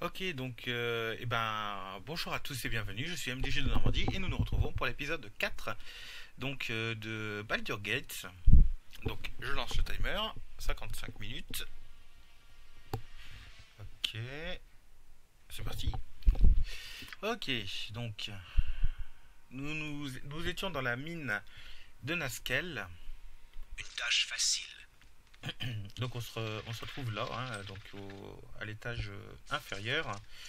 Ok, donc, bonjour à tous et bienvenue, je suis MDG de Normandie et nous nous retrouvons pour l'épisode 4 donc, de Baldur's Gate. Donc, je lance le timer, 55 minutes. Ok, c'est parti. Ok, donc, nous étions dans la mine de Naskel. Une tâche facile. Donc, on se retrouve là, hein, donc à l'étage inférieur.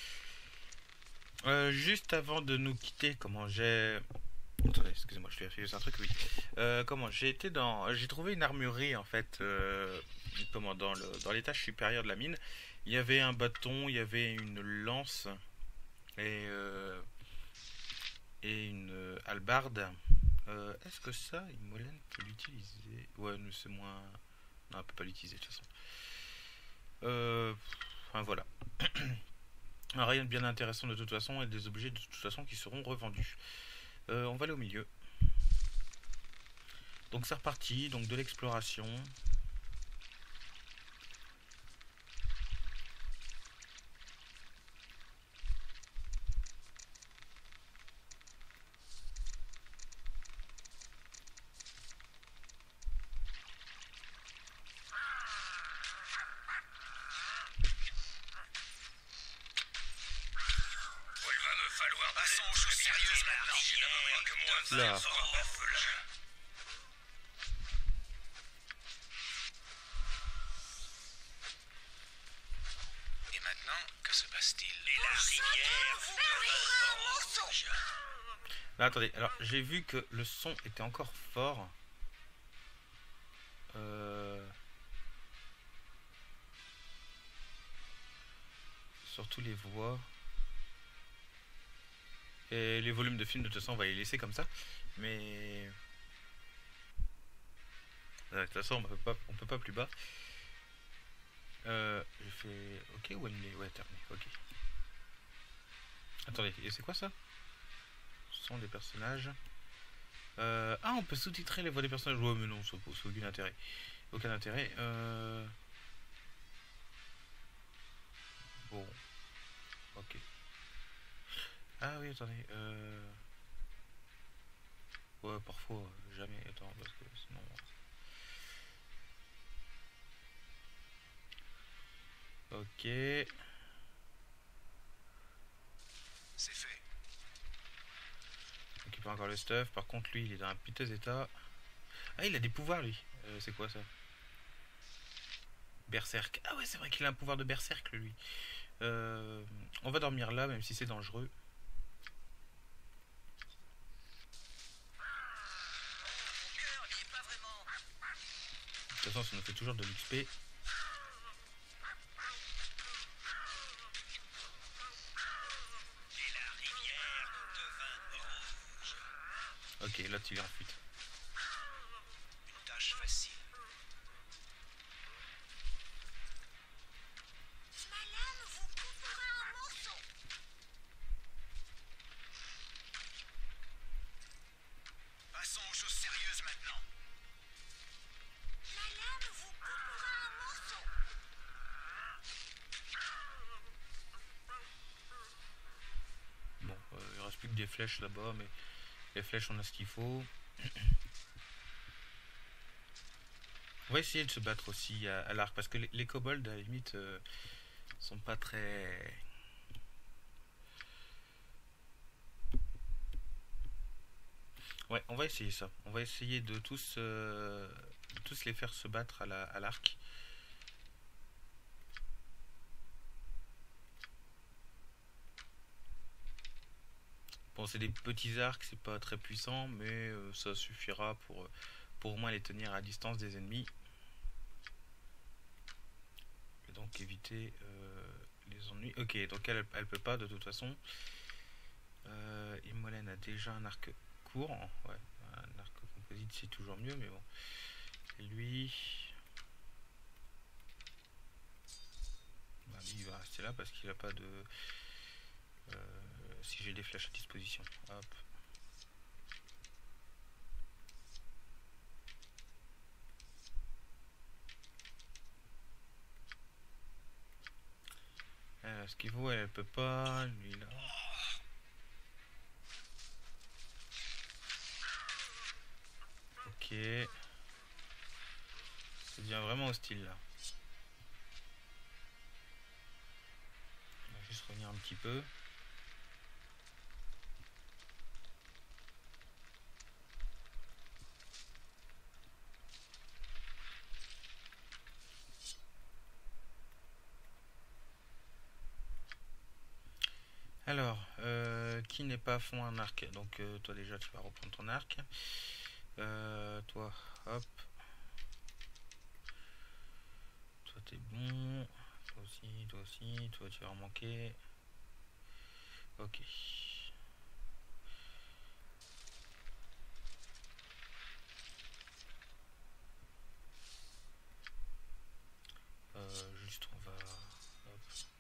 Juste avant de nous quitter, comment j'ai... Attendez, excusez-moi, je vérifie juste un truc, oui. Comment j'ai été dans... J'ai trouvé une armurerie, en fait, dans l'étage supérieur de la mine. Il y avait un bâton, il y avait une lance et, euh, et une hallebarde. Est-ce que ça, Imolen peut l'utiliser? Ouais, mais c'est moins... Non, elle peut pas l'utiliser, de toute façon. Enfin, voilà. Rien de bien intéressant de toute façon et des objets de toute façon qui seront revendus. On va aller au milieu. Donc c'est reparti, donc de l'exploration. Il va me falloir. Passons aux choses sérieuses maintenant. Il ne me que moi. Là. Et maintenant, que se passe-t-il? Et la rivière vous rouge. Là, attendez, alors j'ai vu que le son était encore fort. Surtout les voix. Et les volumes de film, de toute façon, on va les laisser comme ça. Mais... De toute façon, on peut pas plus bas. J'ai fait... Ok, ouais, terminé, ok. Attendez, et c'est quoi ça? Ce sont des personnages. Ah, on peut sous-titrer les voix des personnages. Ouais, mais non, ça n'a aucun intérêt. Aucun intérêt. Bon, ok. Ah oui, attendez. Ouais, parfois, jamais. Attends, parce que sinon... Ok. C'est fait. Donc il peut encore le stuff. Par contre, lui, il est dans un piteux état. Ah, il a des pouvoirs, lui. C'est quoi ça? Berserk. Ah ouais, c'est vrai qu'il a un pouvoir de berserk, lui. On va dormir là, même si c'est dangereux. Mon cœur n'y est pas vraiment. De toute façon, ça nous fait toujours de l'XP. Et la rivière devint rouge. Ok, là, tu es en fuite. Une tâche facile. Ma lame vous coupera en morceaux. Passons aux choses sérieuses maintenant. Ma lame vous coupera en morceaux. Bon, il reste plus que des flèches là-bas, mais les flèches, on a ce qu'il faut. On va essayer de se battre aussi à l'arc, parce que les kobolds, à la limite, sont pas très... Ouais, on va essayer ça. On va essayer de tous les faire se battre à l'arc. Bon, c'est des petits arcs, c'est pas très puissant, mais ça suffira pour au moins les tenir à distance des ennemis. Et donc éviter les ennuis. Ok, donc elle peut pas de toute façon. Imolen a déjà un arc court. Ouais, un arc composite c'est toujours mieux, mais bon. Et lui... Bah, lui il va rester là parce qu'il a pas de... si j'ai des flèches à disposition. Hop. Ce qu'il faut, elle peut pas. Lui là. Ok. Ça devient vraiment hostile là. On va juste revenir un petit peu. Alors, qui n'est pas à fond un arc? Donc toi déjà tu vas reprendre ton arc. Toi, hop. Toi t'es bon. Toi aussi, toi aussi. Toi tu vas en manquer. Ok. Juste on va... Hop.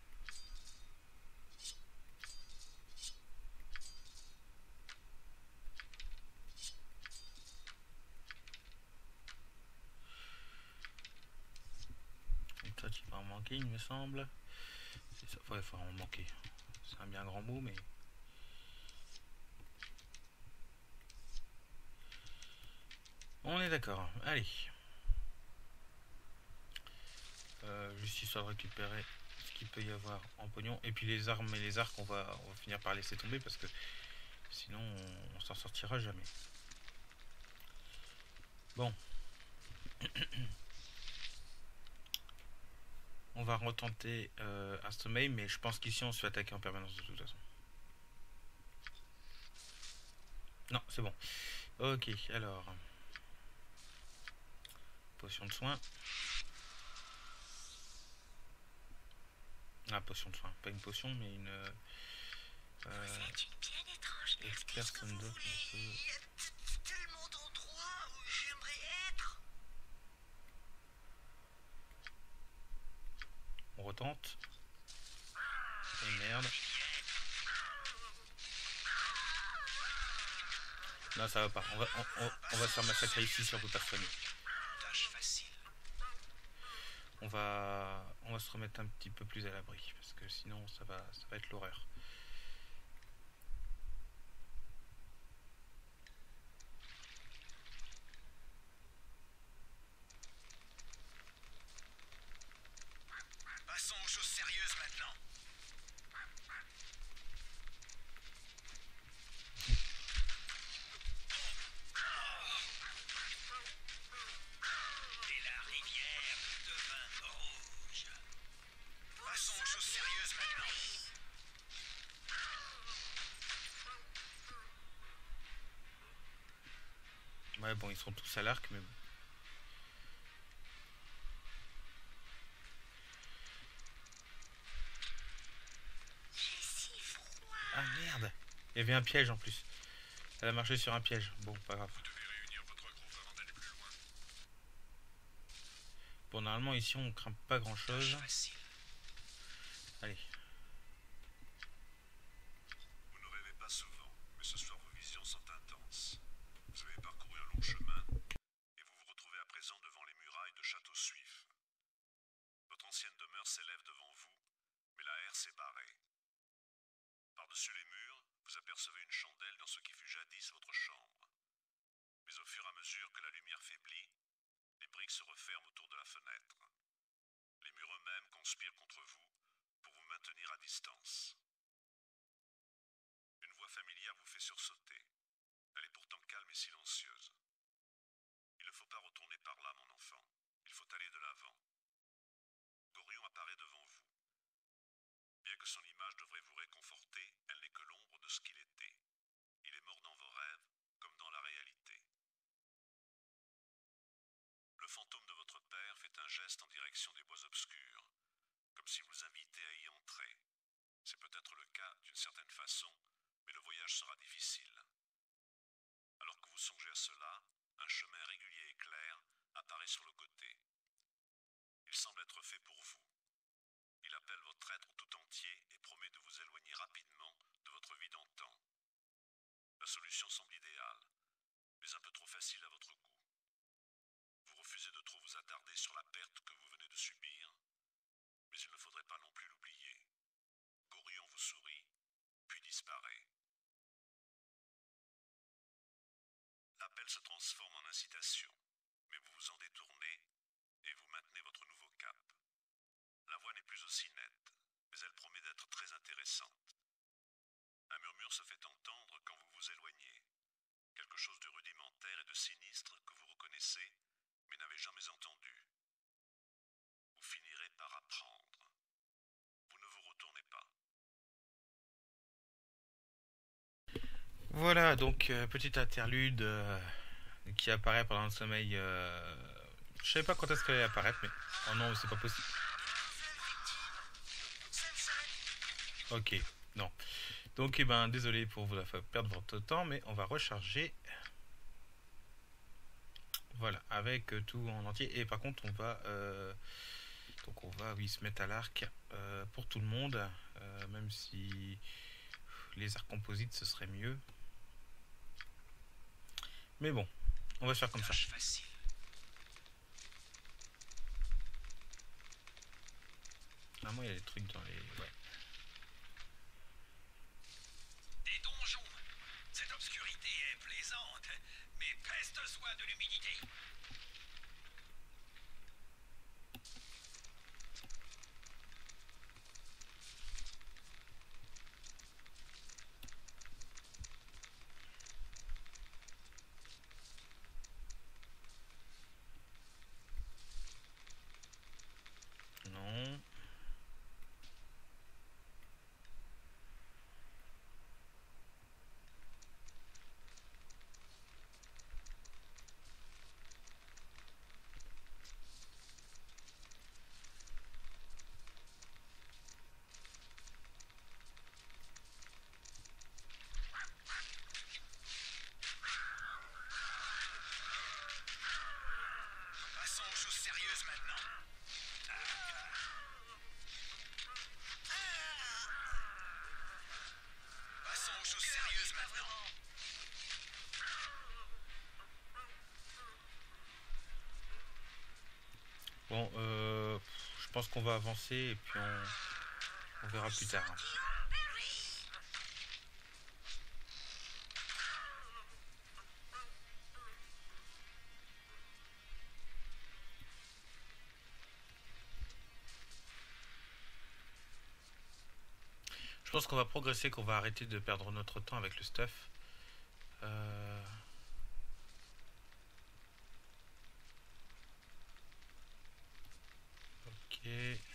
Donc toi tu vas en manquer il me semble. C'est ça, ouais, enfin en manquer. C'est un bien grand mot mais... On est d'accord. Allez. Juste histoire de récupérer ce qu'il peut y avoir en pognon. Et puis les armes et les arcs, on va finir par laisser tomber parce que sinon on s'en sortira jamais. Bon. On va retenter un sommeil, mais je pense qu'ici on se fait attaquer en permanence de toute façon. Non, c'est bon. Ok, alors. Potion de soin. Ah, potion de soin. Pas une potion, mais une... Vous êtes une bien étrange personne personne d'autre ne peut... Il y a tellement d'endroits où j'aimerais être. On retente. Et merde. Non, ça va pas. On va se faire massacrer ici si on peut pas se soigner. Tâche facile. On va se remettre un petit peu plus à l'abri parce que sinon ça va être l'horreur. Passons aux choses sérieuses maintenant. Et la rivière devint rouge. Passons aux choses sérieuses maintenant. Ouais, bon, ils sont tous à l'arc, mais bon. J'ai si froid. Ah merde! Il y avait un piège en plus. Elle a marché sur un piège. Bon, pas grave. Vous devez réunir votre groupe avant d'aller plus loin. Bon, normalement, ici, on craint pas grand chose. Tâche facile. Allez. Vous ne rêvez pas souvent, mais ce soir vos visions sont intenses. Vous avez parcouru un long chemin et vous vous retrouvez à présent devant les murailles de Château Suif. Votre ancienne demeure s'élève devant vous, mais la herse est barrée. Par-dessus les murs, vous apercevez une chandelle dans ce qui fut jadis votre chambre. Mais au fur et à mesure que la lumière faiblit, les briques se referment autour de la fenêtre. Les murs eux-mêmes conspirent contre vous pour vous maintenir à distance. Une voix familière vous fait sursauter. Elle est pourtant calme et silencieuse. Il ne faut pas retourner par là, mon enfant. Il faut aller de l'avant. Gorion apparaît devant vous. Bien que son image devrait vous réconforter, elle n'est que l'ombre de ce qu'il était. Il est mort dans vos rêves, comme dans la réalité. Le fantôme de votre père fait un geste en direction des bois obscurs, comme si vous invitait à y entrer. C'est peut-être le cas d'une certaine façon, mais le voyage sera difficile. Alors que vous songez à cela, un chemin régulier et clair apparaît sur le côté. Il semble être fait pour vous. Il appelle votre être tout entier et promet de vous éloigner rapidement de votre vie d'antan. La solution semble idéale, mais un peu trop facile à votre goût. Vous refusez de trop vous attarder sur la perte que vous venez de subir, mais il ne faudrait pas non plus l'oublier. disparaît. L'appel se transforme en incitation, mais vous vous en détournez et vous maintenez votre nouveau cap. La voix n'est plus aussi nette, mais elle promet d'être très intéressante. Un murmure se fait entendre quand vous vous éloignez. Quelque chose de rudimentaire et de sinistre que vous reconnaissez, mais n'avez jamais entendu. Vous finirez par apprendre. Vous ne vous retournez pas. Voilà, donc petite interlude qui apparaît pendant le sommeil. Je savais pas quand est-ce qu'elle allait apparaître, mais oh non, c'est pas possible. Ok, non. Donc, eh ben, désolé pour vous faire perdre votre temps, mais on va recharger. Voilà, avec tout en entier. Et par contre, donc on va, oui, se mettre à l'arc pour tout le monde, même si les arcs composites ce serait mieux. Mais bon, on va se faire comme ça. Facile. Normalement, il y a des trucs dans les. Ouais. Des donjons. Cette obscurité est plaisante, mais peste soit de l'humidité. Non. Passons aux choses sérieuses maintenant. Passons aux choses sérieuses maintenant. Bon, je pense qu'on va avancer et puis on verra plus tard. Je pense qu'on va progresser, qu'on va arrêter de perdre notre temps avec le stuff. Ok.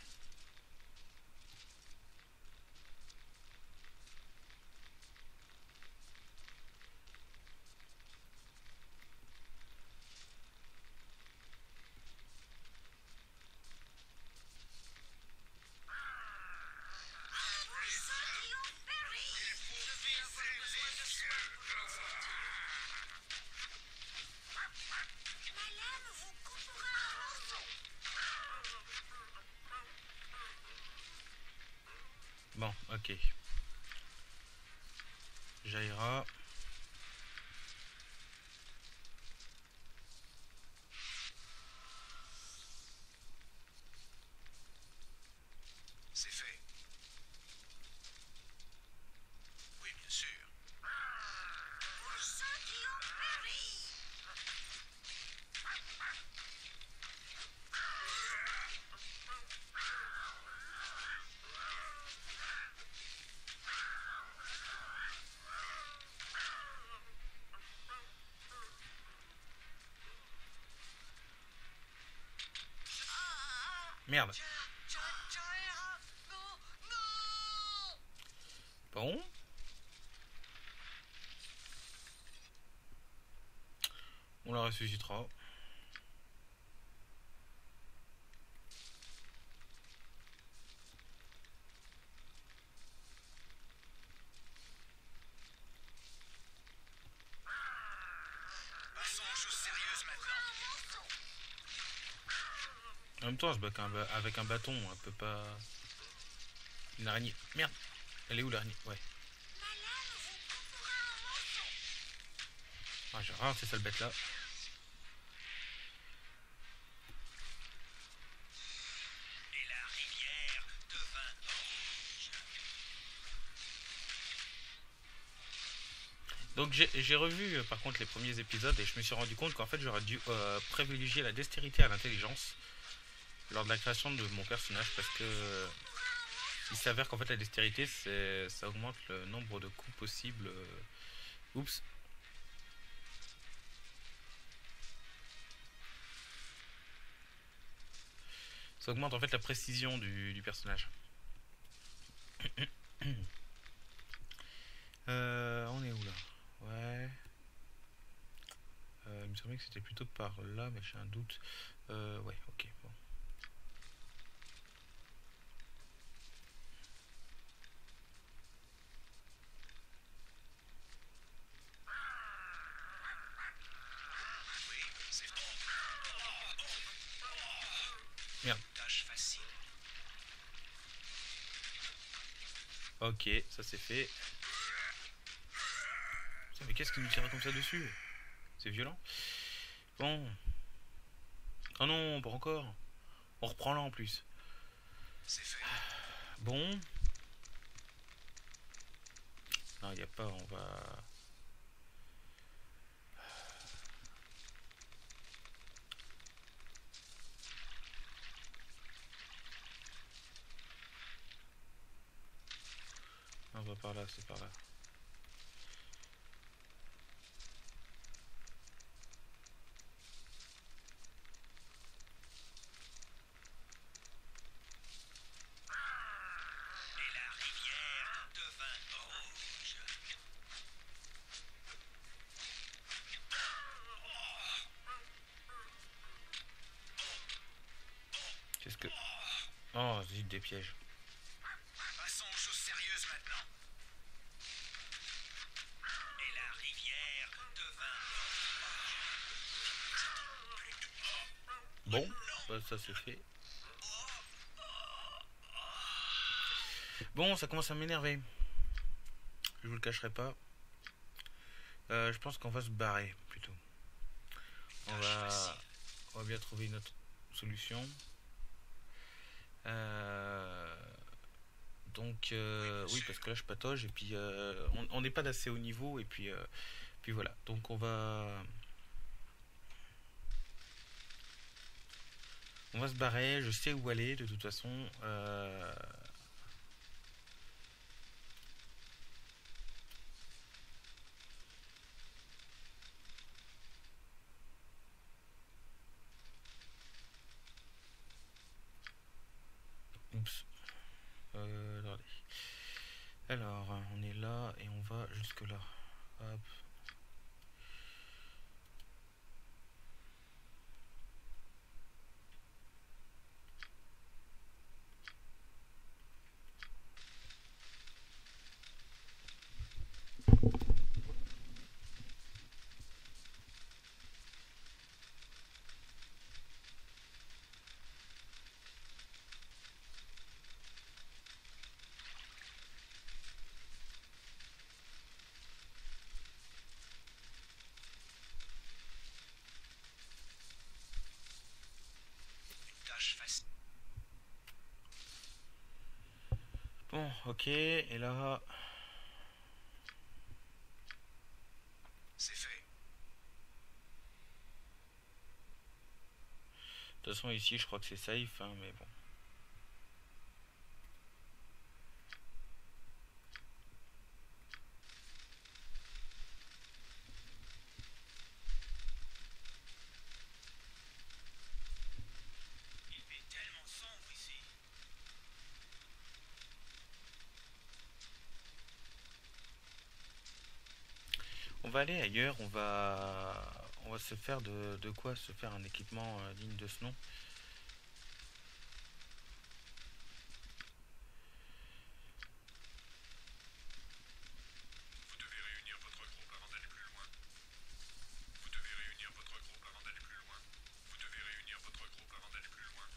Ma lame vous coupera un morceau. Bon, ok. Jaira. C'est fait. Oui, bien sûr. Pour ceux qui ont péri. Merde. Jaira, non, non. Bon. On la ressuscitera. Passons aux choses sérieuses maintenant. En même temps, je bats avec un bâton, elle peut pas. Une araignée. Merde. Elle est où l'araignée? Ouais. Ma lame vous coupera un morceau. Ah, j'ai rare ces sales bêtes là. Et la rivière devint rouge. Donc j'ai revu par contre les premiers épisodes et je me suis rendu compte qu'en fait j'aurais dû privilégier la dextérité à l'intelligence lors de la création de mon personnage parce que il s'avère qu'en fait la dextérité ça augmente le nombre de coups possibles. Oups. Ça augmente en fait la précision du personnage. On est où là? Ouais. Il me semblait que c'était plutôt par là, mais j'ai un doute. Ouais, ok, bon. Oui, c'est Merde. tâche facile. Ok, ça c'est fait. Putain, mais qu'est-ce qui nous tire comme ça dessus? C'est violent. Bon. Oh non, pas encore. On reprend là en plus. C'est fait. Bon. Non, y a pas, on va... On va par là, c'est par là. Et la rivière devint rouge. Qu'est-ce que... Oh, zut, des pièges. Passons aux choses sérieuses maintenant. Et la rivière devint Bon, bah, ça c'est fait. Bon, ça commence à m'énerver. Je vous le cacherai pas. Je pense qu'on va se barrer plutôt. On va bien trouver une autre solution. Donc oui, parce que là je patauge et puis on n'est pas d'assez haut niveau et puis voilà. Donc on va se barrer. Je sais où aller de toute façon. Oups. Attendez. Alors, on est là et on va jusque là. Hop. tâche facile. Bon, ok. Et là, C'est fait. de toute façon ici, je crois que c'est safe, hein, mais bon. Il fait tellement sombre ici. On va aller ailleurs. On va se faire de quoi se faire un équipement digne de ce nom. Vous devez réunir votre groupe avant d'aller plus loin. Vous devez réunir votre groupe avant d'aller plus loin. Vous devez réunir votre groupe avant d'aller plus loin.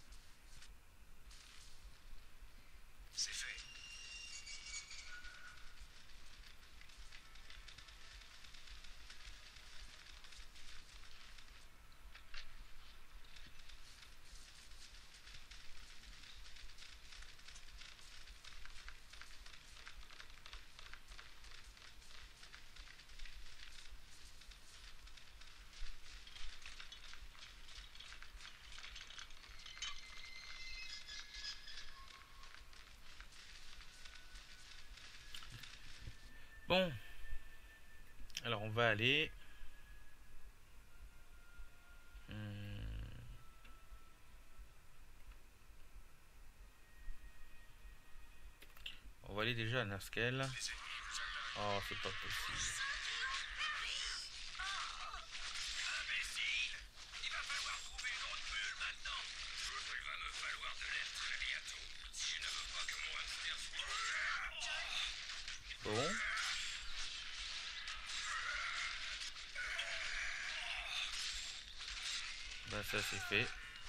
C'est fait. Bon, alors on va aller... On va aller déjà à Naskel. Oh, c'est pas possible. Imbécile! Il va falloir trouver une autre bulle maintenant! Il va me falloir de l'aide très bientôt, si je ne veux pas que mon hamster soit... Bon. Bah ça c'est fait.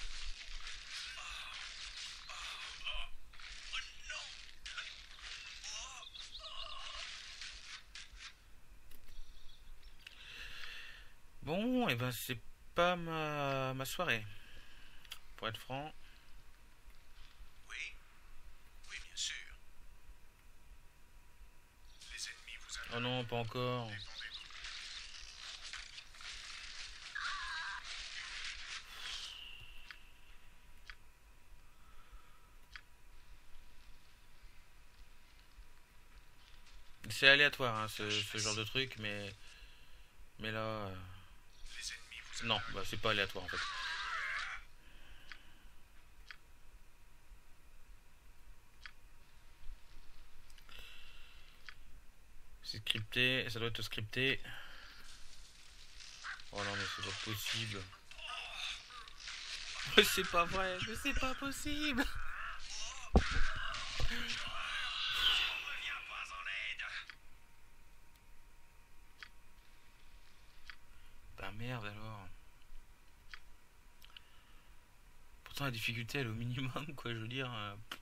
Bon, et ben c'est pas ma soirée. Pour être franc. Oui? Oui, bien sûr. Les ennemis vous Oh non, pas encore. C'est aléatoire hein, ce genre de truc, mais là... Les ennemis vous Non, bah c'est pas aléatoire en fait. C'est scripté, ça doit être scripté. Oh non mais c'est pas possible. C'est pas vrai, mais c'est pas possible. Reviens pas en aide! Bah merde alors. Pourtant la difficulté elle est au minimum quoi, je veux dire.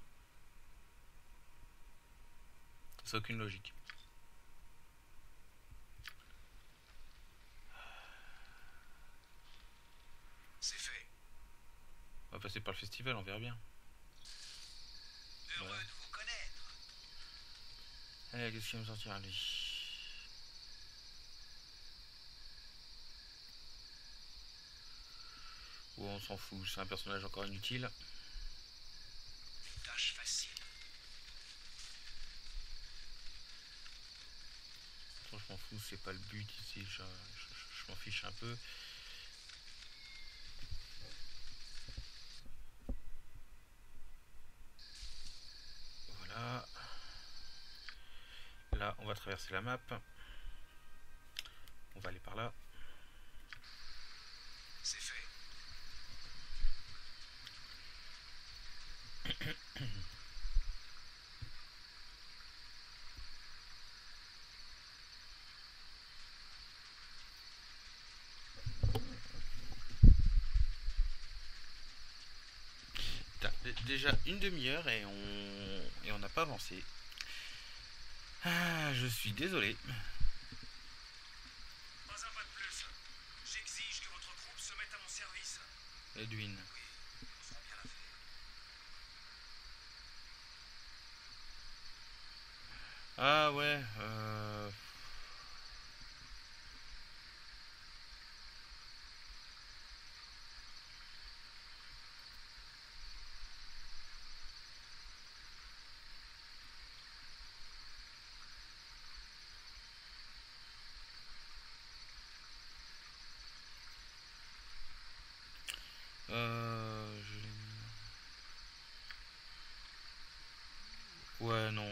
Ça n'a aucune logique. C'est fait. On va passer par le festival, on verra bien. Heureux Ouais. de vous connaître. Allez, qu'est-ce qu'il va me sortir lui? Oh, on s'en fout, c'est un personnage encore inutile. Une tâche facile. Je m'en fous, c'est pas le but ici, je m'en fiche un peu. Voilà. Là, on va traverser la map. On va aller par là. C'est fait. Putain, déjà une demi-heure et on n'a pas avancé. Ah, je suis désolé. Pas un pas de plus. J'exige que votre groupe se mette à mon service. Edwin. Nous ferons bien l'affaire. Ah ouais, je l'ai mis. Ouais, non.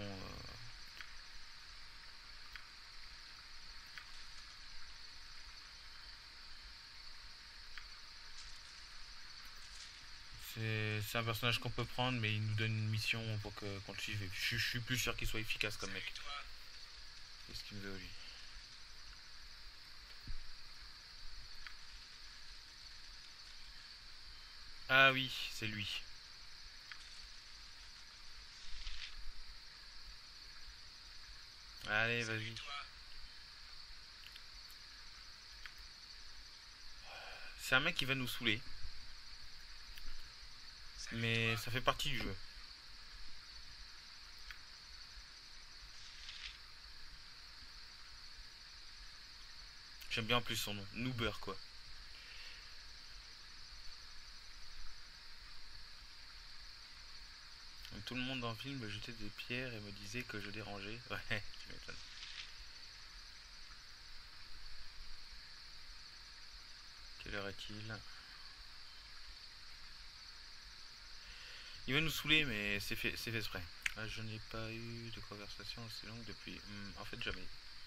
C'est un personnage qu'on peut prendre, mais il nous donne une mission pour qu'on le suive. Et je suis plus sûr qu'il soit efficace comme mec. Et toi? Qu'est-ce qu'il me veut lui? Ah oui, c'est lui. Allez, vas-y. Toi? C'est un mec qui va nous saouler, mais ça fait partie du jeu. J'aime bien en plus son nom, Noober quoi. Donc, tout le monde dans le film me jetait des pierres et me disait que je dérangeais. Ouais, tu m'étonnes. Quelle heure est-il? Il va nous saouler, mais c'est fait exprès. Ah, je n'ai pas eu de conversation aussi longue depuis... en fait, jamais.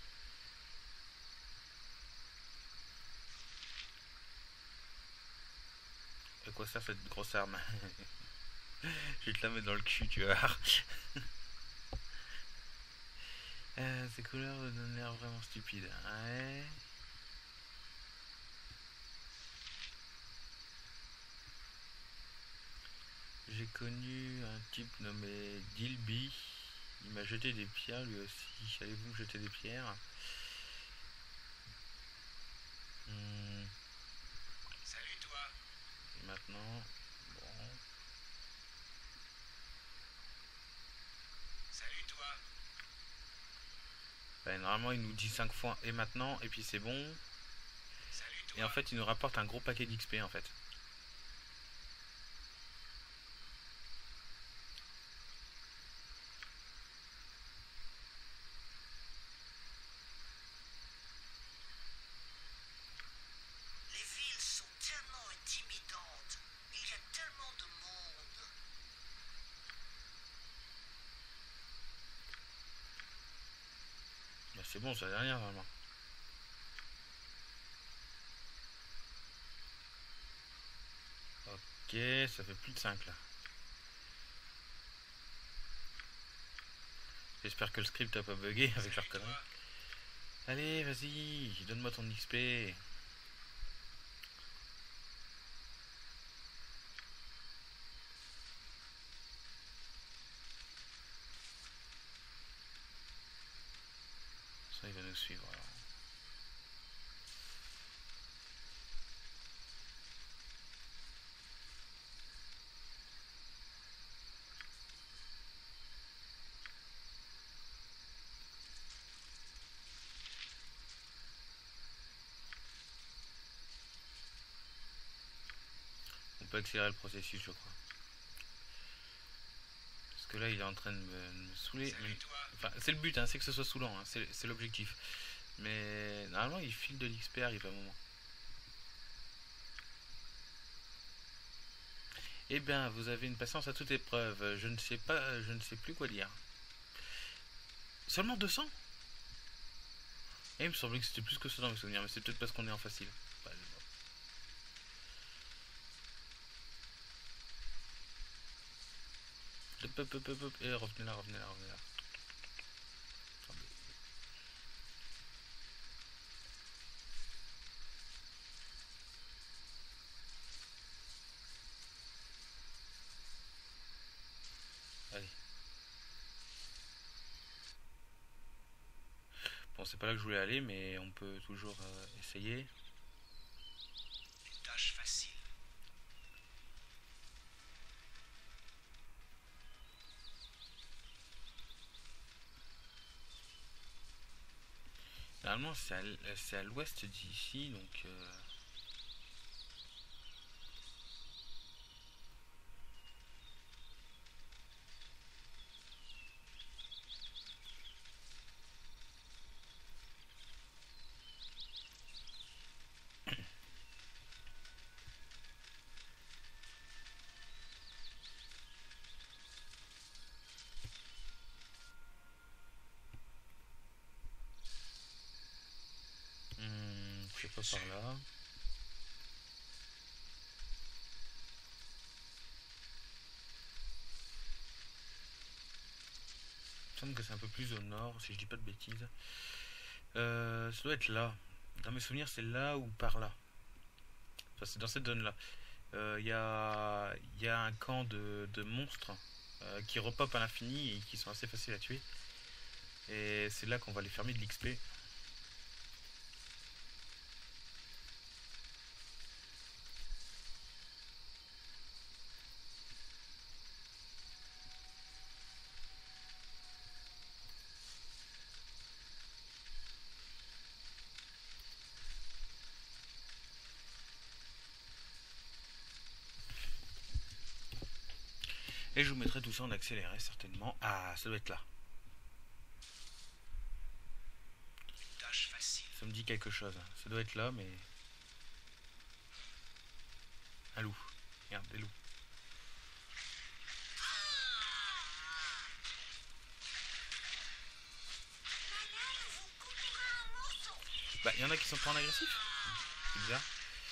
À quoi sert cette grosse arme? Je vais te la mettre dans le cul, tu vas voir. Ces couleurs me donnent l'air vraiment stupide. Ouais. J'ai connu un type nommé Dilby. Il m'a jeté des pierres lui aussi. Allez-vous me jeter des pierres? Salut toi. Et maintenant, bon. Salut toi. Ben, normalement, il nous dit 5 fois et maintenant, et puis c'est bon. Salut toi. Et en fait, il nous rapporte un gros paquet d'XP en fait. Les villes sont tellement intimidantes. Il y a tellement de monde. Ben, c'est bon, ça la dernière normalement. Ok, ça fait plus de 5 là. J'espère que le script a pas bugué avec leur connerie. Allez, vas-y, donne-moi ton XP. Ça, il va nous suivre alors. On peut accélérer le processus, je crois. Parce que là, il est en train de me saouler. Salut toi. Enfin, c'est le but, hein, c'est que ce soit saoulant, hein, c'est l'objectif. Mais normalement, il file de l'XP, arrive à un moment. Eh bien, vous avez une patience à toute épreuve. Je ne sais pas, je ne sais plus quoi dire. Seulement 200? Et il me semblait que c'était plus que ça dans mes souvenirs, mais c'est peut-être parce qu'on est en facile. Bah, hop, hop, hop, hop, hop. Et revenez là, revenez là, revenez là. Allez. Bon, c'est pas là que je voulais aller, mais on peut toujours essayer. Une tâche facile. Normalement, c'est à l'ouest d'ici, donc... je sais pas par là. Il me semble que c'est un peu plus au nord, si je dis pas de bêtises. Ça doit être là. Dans mes souvenirs, c'est là ou par là. Enfin, c'est dans cette zone-là. Y a un camp de monstres qui repopent à l'infini et qui sont assez faciles à tuer. Et c'est là qu'on va les fermer de l'XP. Et je vous mettrai tout ça en accéléré certainement. Ah, ça doit être là. Une tâche facile. Ça me dit quelque chose. Ça doit être là, mais... Un loup. Merde, des loups. Bah, il y en a qui sont pas en agressif. C'est bizarre.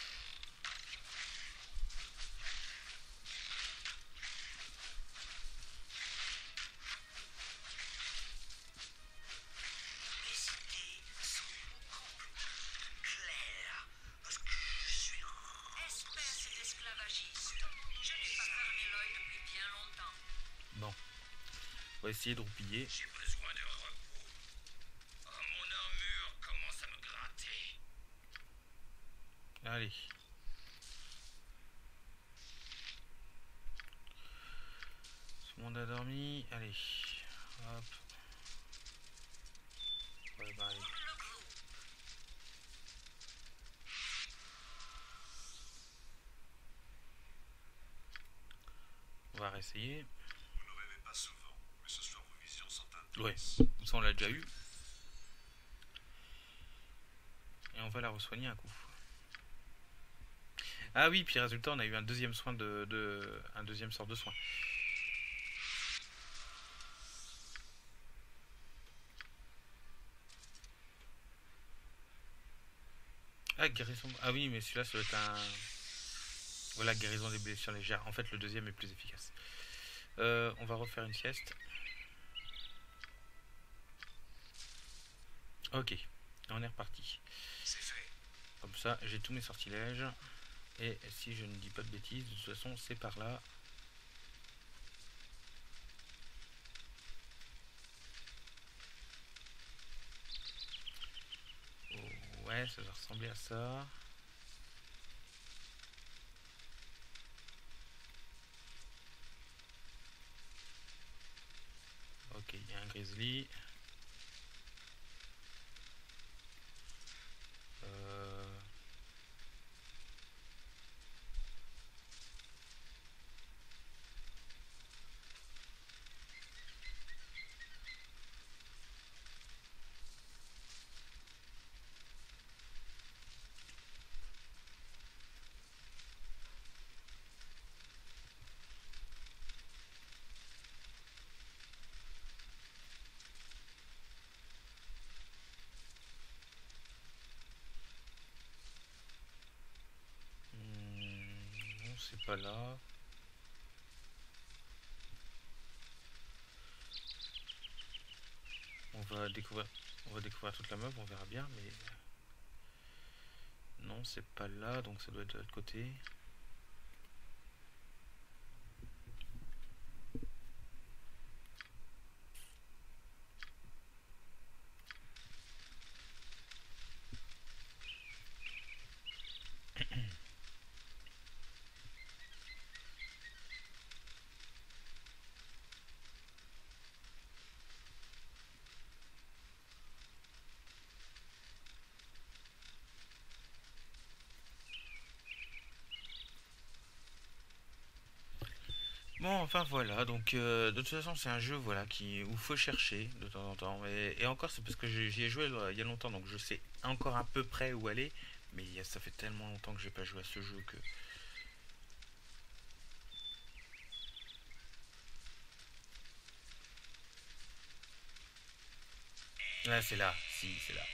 Les idées sont beaucoup plus claires. Parce que je suis... Espèce d'esclavagiste. Je n'ai pas fermé l'œil depuis bien longtemps. Bon. On va essayer de roupiller. J'ai besoin de repos. Oh, mon armure commence à me gratter. Allez. Tout le monde a dormi. Allez. Hop. Ouais, bah, allez. On va réessayer. Vous ne rêvez pas souvent, mais ce soir vos visions sont Ouais. intenses. Ça, on l'a déjà eu. Et on va la re-soigner un coup. Ah oui, puis résultat, on a eu un deuxième soin un deuxième sort de soin. Ah, guérison. Ah oui, mais celui-là, ça doit être un. Voilà, guérison des blessures légères. En fait, le deuxième est plus efficace. On va refaire une sieste. Ok, on est reparti. C'est fait. Comme ça, j'ai tous mes sortilèges. Et si je ne dis pas de bêtises, de toute façon, c'est par là. Oh, ouais, ça va ressembler à ça. Ok, il y a un grizzly. Non, c'est pas là. On va découvrir toute la map, on verra bien, mais non, c'est pas là, donc ça doit être de l'autre côté. Bon, enfin voilà, donc de toute façon c'est un jeu voilà où faut chercher de temps en temps. Et encore c'est parce que j'y ai joué il y a longtemps, donc je sais encore à peu près où aller. Mais ça fait tellement longtemps que j'ai pas joué à ce jeu que... Ah c'est là, si c'est là.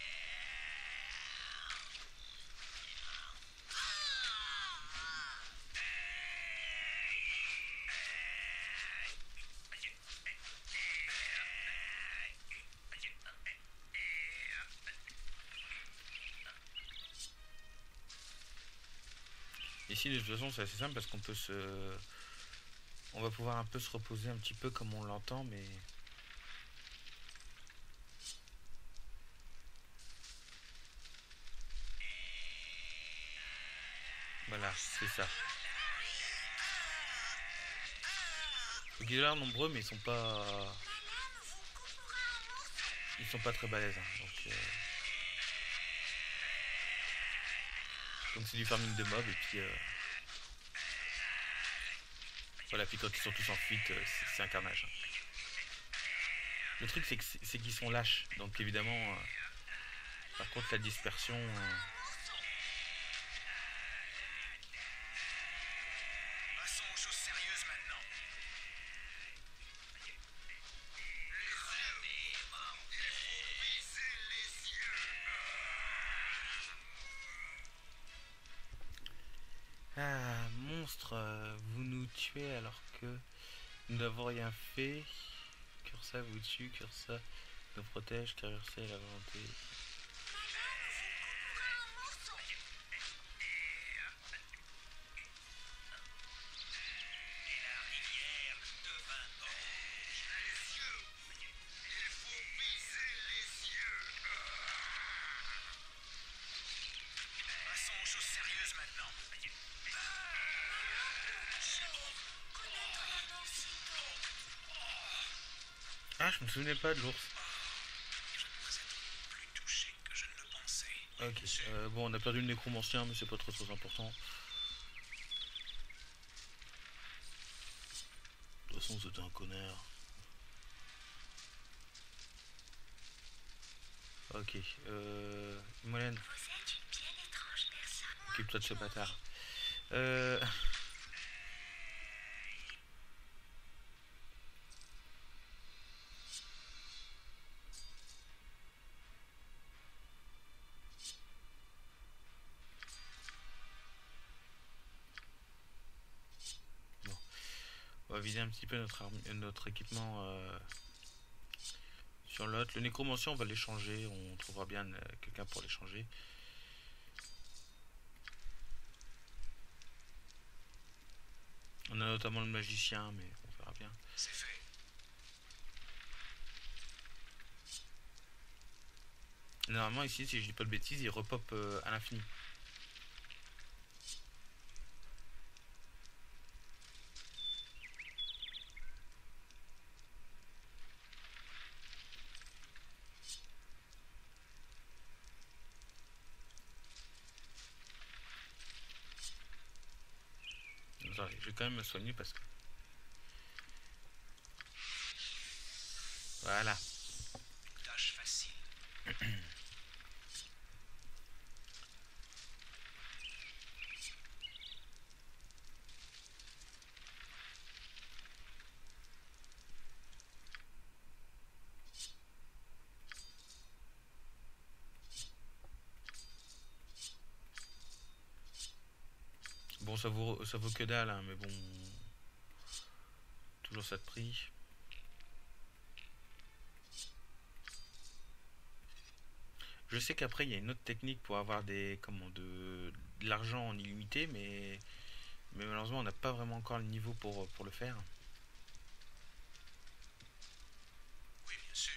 Ici de toute façon c'est assez simple parce qu'on peut on va pouvoir un peu se reposer un petit peu comme on l'entend, mais... Voilà, c'est ça. Donc ils ont l'air nombreux mais ils sont pas... Ils sont pas très balèzes. Hein. Donc c'est du farming de mobs et puis... Voilà, puis quand ils sont tous en fuite, c'est un carnage. Le truc c'est qu'ils sont lâches, donc évidemment... par contre la dispersion... vous nous tuez alors que nous n'avons rien fait. Cursa vous tue, Cursa nous protège, car Cursa est la volonté. Et la rivière devint orange. Les yeux. Il faut viser les yeux. Passons aux choses sérieuses maintenant. Ah, je me souvenais pas de l'ours. Je dois être plus touché que je ne le pensais. Ok, bon, on a perdu le nécromancien, mais c'est pas trop important. De toute façon, c'était un connard. Ok, Molène, Vous êtes une bien étrange personne. occupe-toi de ce bâtard. Bon, on va vider un petit peu notre équipement sur l'autre. Le nécromancien, on va l'échanger. On trouvera bien quelqu'un pour l'échanger. On a notamment le magicien, mais on verra bien. C'est fait. Normalement, ici, si je dis pas de bêtises, il repop à l'infini. Attendez, je vais quand même me soigner parce que... Voilà. Tâche facile. Bon, ça vaut que dalle, hein, mais bon... Toujours ça de prix. Je sais qu'après, il y a une autre technique pour avoir de l'argent en illimité, mais malheureusement, on n'a pas vraiment encore le niveau pour le faire. Oui, bien sûr.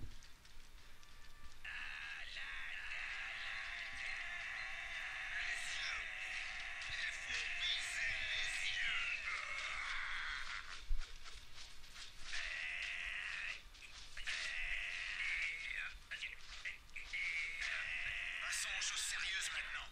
Passons aux choses sérieuses maintenant.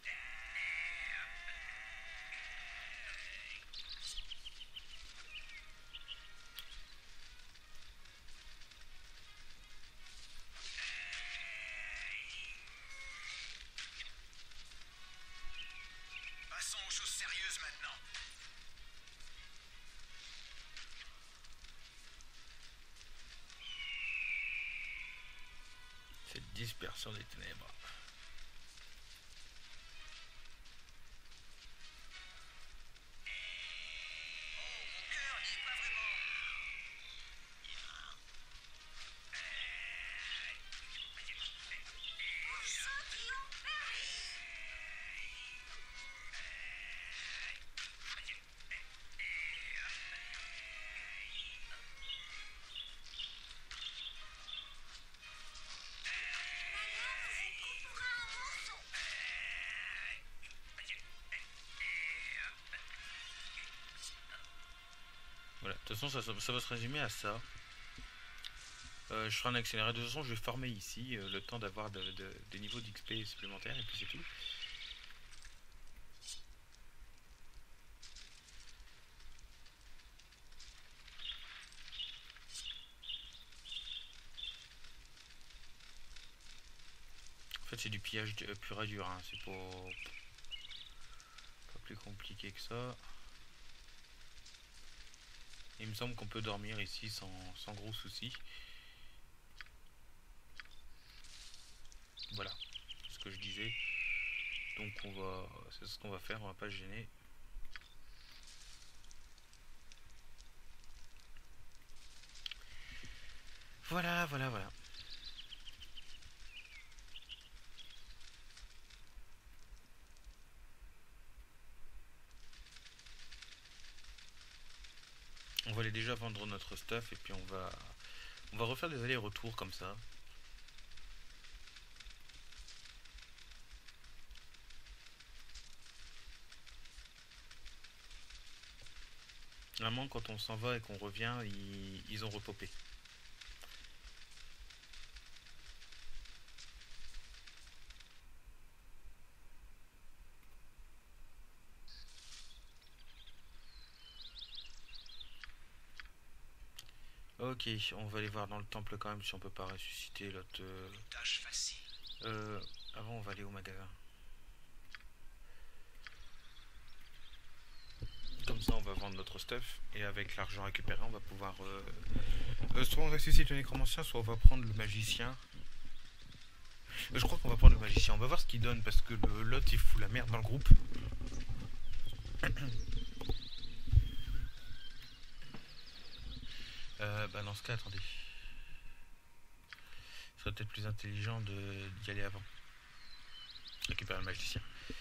Passons aux choses sérieuses maintenant. C'est dispersion des ténèbres. Mon cœur n'y est pas vraiment. Pour ceux qui ont péri. Voilà, de toute façon, ça va se résumer à ça. Je ferai un accéléré. De toute façon, je vais farmer ici le temps d'avoir des niveaux d'XP supplémentaires et puis c'est tout. En fait, c'est du pillage pur et dur, hein. C'est pas plus compliqué que ça. Il me semble qu'on peut dormir ici sans gros soucis. Voilà, c'est ce que je disais. Donc c'est ce qu'on va faire, on va pas se gêner. Voilà, voilà, voilà. On va aller déjà vendre notre stuff et puis on va refaire des allers-retours comme ça. Normalement, quand on s'en va et qu'on revient, ils ont repopé. Ok, on va aller voir dans le temple quand même si on peut pas ressusciter l'autre. Tâche facile. Avant, on va aller au magasin. Comme ça, on va vendre notre stuff et avec l'argent récupéré, on va pouvoir. Soit on ressuscite le nécromancien, soit on va prendre le magicien. Je crois qu'on va prendre le magicien. On va voir ce qu'il donne parce que l'autre il fout la merde dans le groupe. Bah dans ce cas, attendez. Ce serait peut-être plus intelligent d'y aller avant. Récupérer le magicien.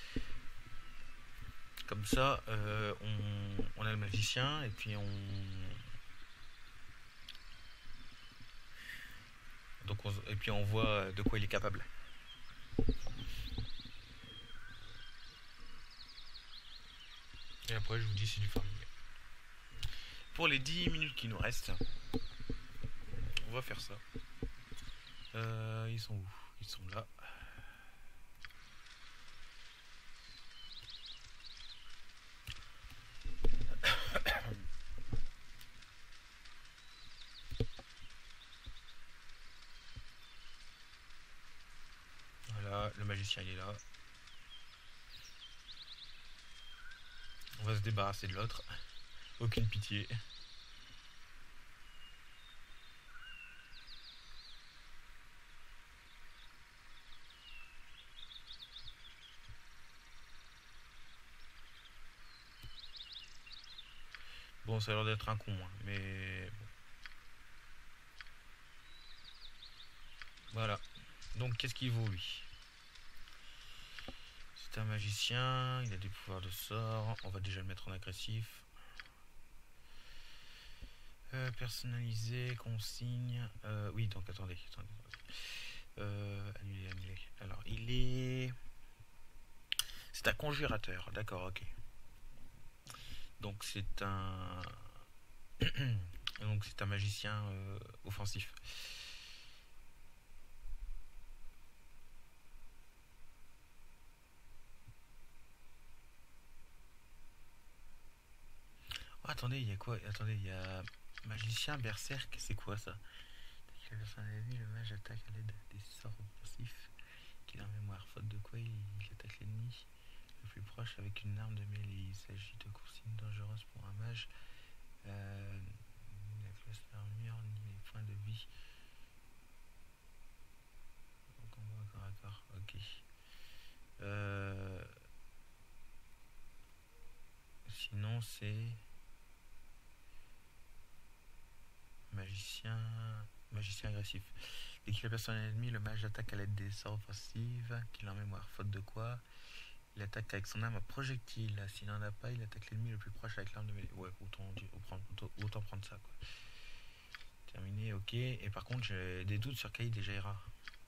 Comme ça, on a le magicien et puis on voit de quoi il est capable. Et après, je vous dis c'est du farming. Pour les 10 minutes qui nous restent, on va faire ça. Ils sont où? Ils sont là. Voilà, le magicien il est là. On va se débarrasser de l'autre. Aucune pitié. Bon, ça a l'air d'être un con, hein, mais bon. Voilà. Donc, qu'est-ce qu'il vaut, lui? C'est un magicien, il a des pouvoirs de sort. On va déjà le mettre en agressif. Personnalisé, consigne. Oui, donc attendez. Annuler. Alors, il est. C'est un conjurateur, d'accord, ok. Donc, c'est un. Donc, c'est un magicien offensif. Oh, attendez, il y a quoi? Attendez, il y a magicien, berserk, c'est quoi ça? Dès que la personne est ennemie, le mage attaque à l'aide des sorts offensifs qu'il a en mémoire, faute de quoi il attaque l'ennemi le plus proche avec une arme de mêlée. Il s'agit de consignes dangereuses pour un mage. La classe d'armure ni les points de vie. Au combat corps à corps, ok. Sinon c'est magicien agressif. Dès qu'il aperçoit un ennemi, le mage attaque à l'aide des sorts offensifs qu'il a en mémoire, faute de quoi il attaque avec son arme à projectile. S'il n'en a pas, il attaque l'ennemi le plus proche avec l'arme de mêlée. Ouais, autant prendre ça, quoi. Terminé, ok. Et par contre, j'ai des doutes sur Kaïd et Jaira.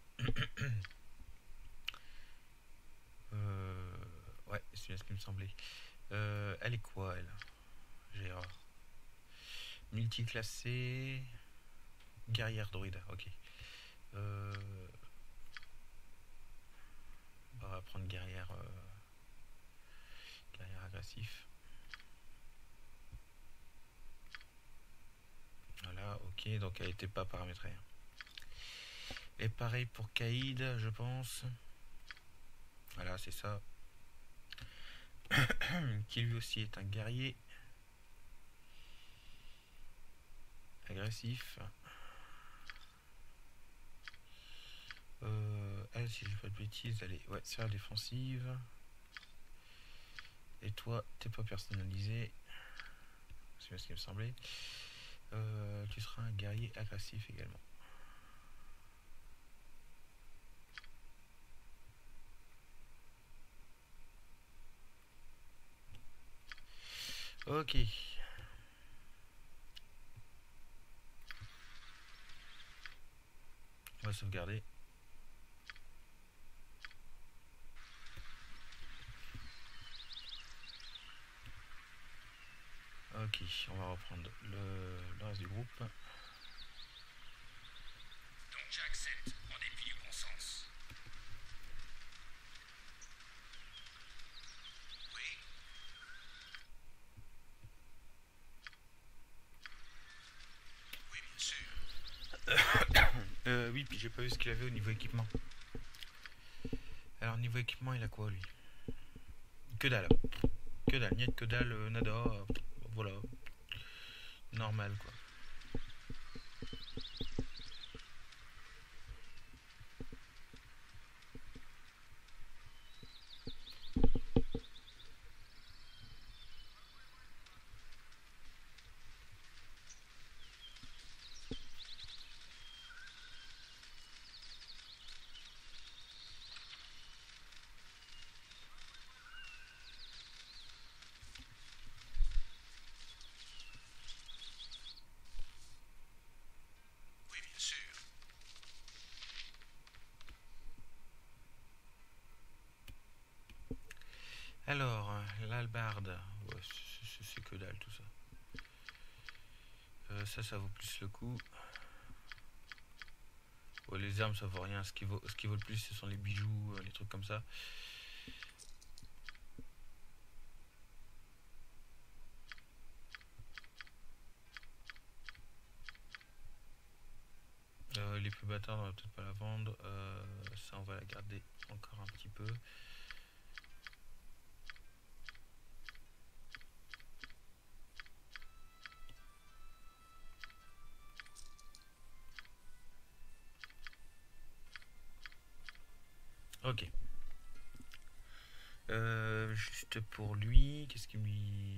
Ouais, c'est bien ce qui me semblait. Elle est quoi, elle? Jaira. Multiclassée. Guerrière druide, ok. On va prendre guerrière agressif. Voilà, ok, donc elle n'était pas paramétrée. Et pareil pour Kaïd, je pense. Voilà, c'est ça. Qui lui aussi est un guerrier agressif. Elle, si je dis pas de bêtises, elle est sur la défensive. Et toi, t'es pas personnalisé. C'est bien ce qui me semblait. Tu seras un guerrier agressif également. Ok. On va sauvegarder. Ok, on va reprendre le reste du groupe. Donc j'accepte, en dépit du bon sens. Oui. Oui, bien sûr. Oui, puis j'ai pas vu ce qu'il avait au niveau équipement. Alors, niveau équipement, il a quoi lui? Que dalle. Que dalle, niet que dalle, nada. Voilà. Normal quoi. Oui, bien sûr. Alors, l'albarde. Ouais, c'est que dalle tout ça. Ça vaut plus le coup. Ouais, les armes ça vaut rien. Ce qui vaut le plus ce sont les bijoux, les trucs comme ça. L'épée bâtarde on va peut-être pas la vendre. Ça on va la garder encore un petit peu. Ok. Juste pour lui, qu'est-ce qu'il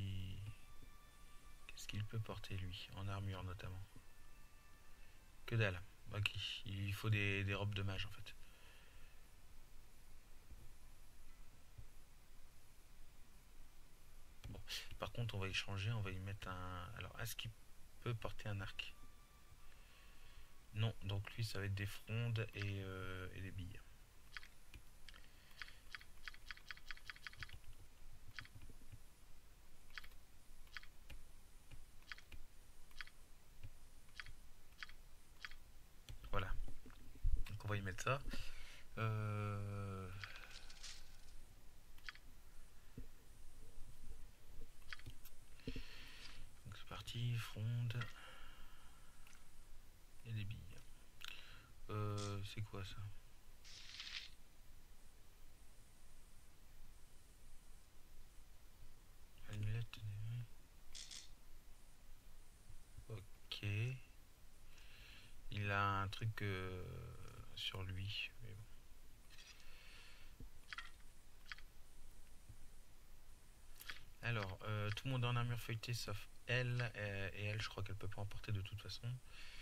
peut porter lui, en armure notamment? Que dalle. Ok, il lui faut des robes de mage en fait. Bon, par contre on va y changer, on va y mettre un... Alors, est-ce qu'il peut porter un arc? Non, donc lui ça va être des frondes et des billes. Voilà. Donc on va y mettre ça. Donc c'est parti, fronde et des billes. C'est quoi ça? Amulette. Ok. Il a un truc sur lui. Mais bon. Alors, tout le monde est en armure feuilletée sauf elle. Et elle, je crois qu'elle peut pas en porter de toute façon.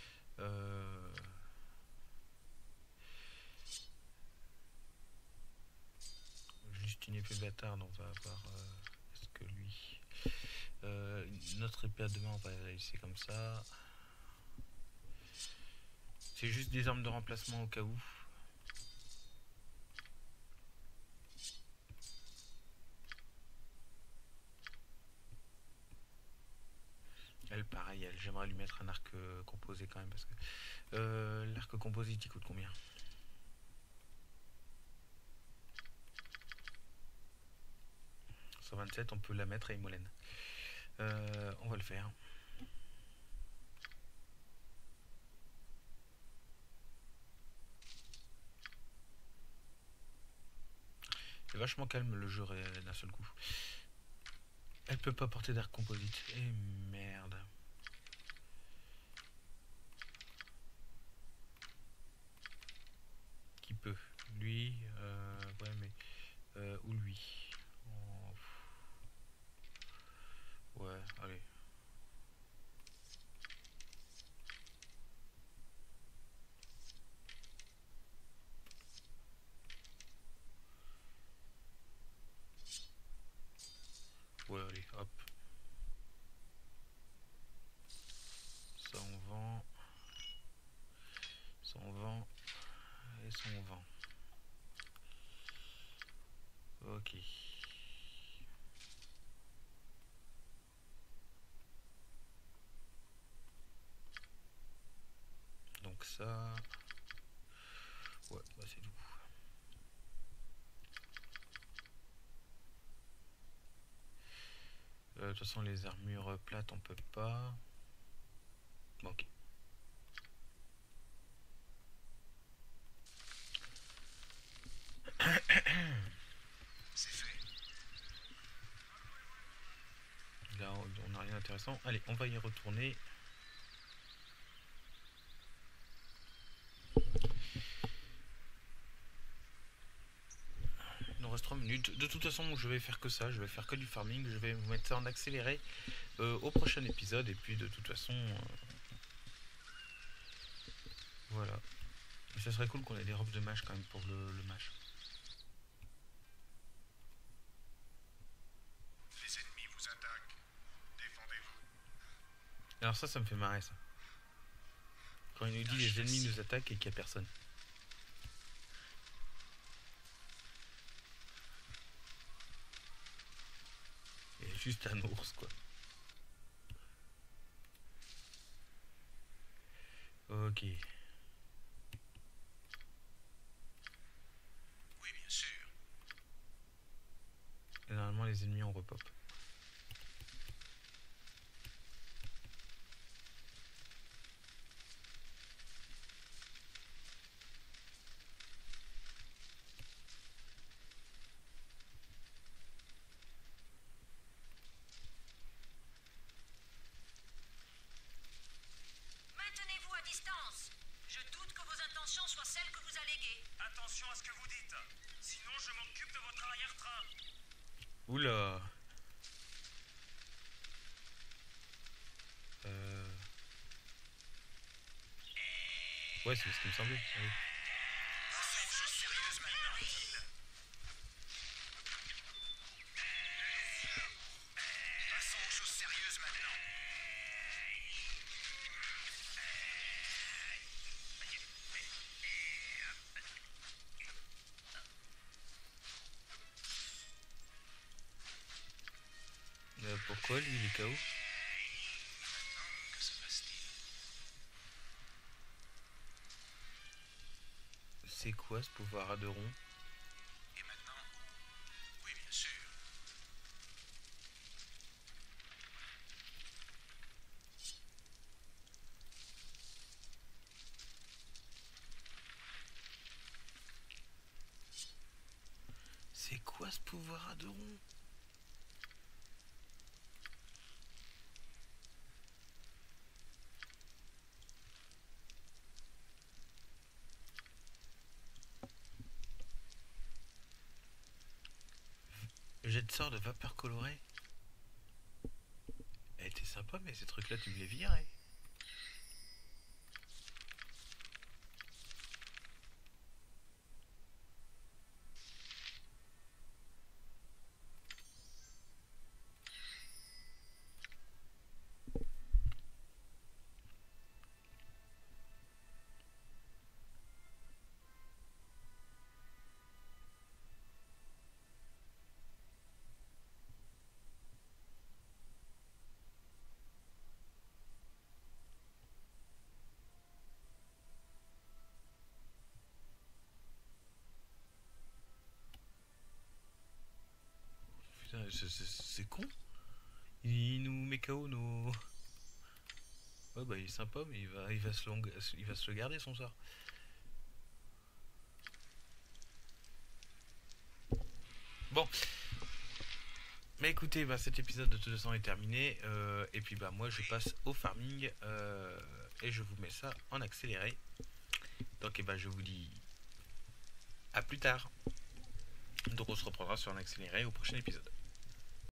Juste une épée bâtarde, on va avoir... est-ce que lui... notre épée à deux mains, on va la laisser comme ça. C'est juste des armes de remplacement au cas où. Elle, pareil, elle, j'aimerais lui mettre un arc composé quand même parce que l'arc composite il coûte combien? « 127, on peut la mettre à Imolène. On va le faire. C'est vachement calme le jeu d'un seul coup. Elle peut pas porter d'arc composite. Et merde. Qui peut? Lui, ouais, mais ou lui. Oh, ouais, allez. Ouais, allez, hop. Laissons au vent. Ok. Donc ça... Ouais, bah c'est tout. De toute façon, les armures plates, on peut pas. Bon, ok. C'est fait. Là, on n'a rien d'intéressant. Allez, on va y retourner. Il nous reste 3 minutes. De toute façon, je vais faire que ça. Je vais faire que du farming. Je vais vous mettre ça en accéléré au prochain épisode. Et puis, de toute façon... voilà. Mais ça serait cool qu'on ait des robes de mage quand même pour le mage. Les ennemis vous attaquent. Défendez-vous. Alors ça me fait marrer ça. Quand il nous dit les ennemis nous attaquent et qu'il n'y a personne. Il y a juste un ours quoi. Ok. Oui, bien sûr. Et normalement les ennemis on repop. Maintenez-vous à distance. Je doute que vos intentions soient celles que vous alléguez. Attention à ce que vous dites. Sinon, je m'occupe de votre arrière-train. Oula. Ouais, c'est ce qui me semblait. Oui. Passons aux choses sérieuses maintenant, Hill. Passons aux choses sérieuses maintenant. Pourquoi lui il est KO? Que se passe-t-il? C'est quoi ce pouvoir à deux ronds? Et maintenant? Oui, bien sûr. C'est quoi ce pouvoir à deux ronds? Jet de sort de vapeur colorée. Elle était sympa, mais ces trucs-là, tu me les virais. Putain, c'est con. Il nous met KO nos... Ouais bah il est sympa, mais il va se le garder son sort. Bon. Mais écoutez, bah, cet épisode de toute façon est terminé. Et puis bah moi je passe au farming. Et je vous mets ça en accéléré. Donc et bah, je vous dis à plus tard. Donc on se reprendra sur un accéléré au prochain épisode.